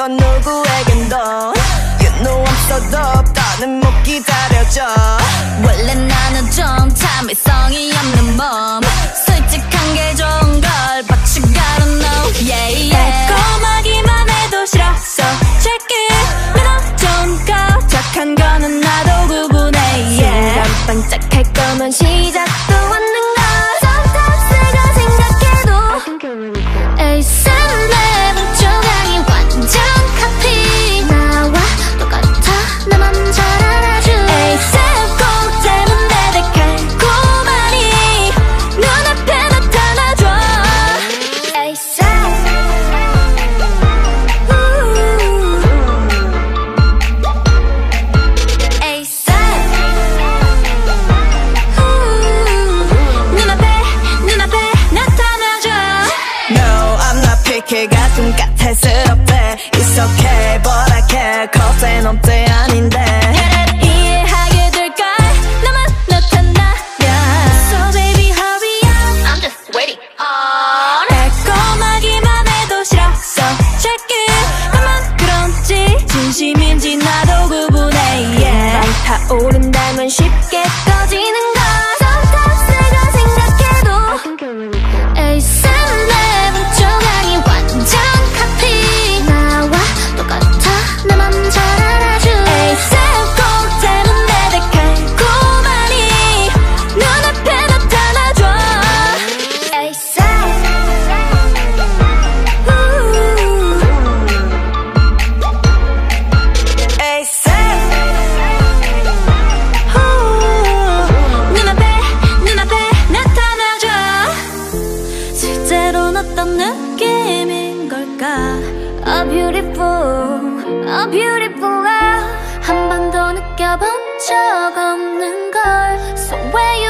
건 누구에겐도 You know I'm so dope 더는 못 기다려줘. 원래 나는 좀 참을성이 없는 몸 솔직한 게 좋은 걸 But you gotta know yeah yeah. 달콤하기만 해도 싫어 So check it 너 좀 거적한 거는 나도 구분해 yeah. 순간 반짝할 거면 시작도 않는 걸 Sometimes 내가 생각해도 에이스는 내 뭉쳐가기 완전 카피 나와 똑같아 내 맘 잘 알아줘 에이스 꼭 닮은 내 달콤하니 눈앞에 나타나줘. 에이스 에이스 눈앞에 나타나줘. No I'm not picky 가끔 까탈스럽대 It's okay but I care cause 난 없대 아닌데 이해하게 될걸 나만 나타나면 So baby hurry up I'm just waiting on 달콤하기만 해도 싫어 So check it 나만 그런지 진심인지 나도 구분해 yeah. 타오른다면 쉽게 꺼지는 걸 Sometimes 내가 생각해도 에이스는 내 뭉쳐가기 완전 카피 나와 똑같아 내 맘 잘 알아줘 에이스 꼭 닮은 내 달콤하니 눈앞에 나타나줘. 에이스 에이스 눈앞에 나타나줘. 실제로는 어떤 느낌인 걸까 A beautiful, a beautiful love 한 번도 느껴본 적 없는 걸 So where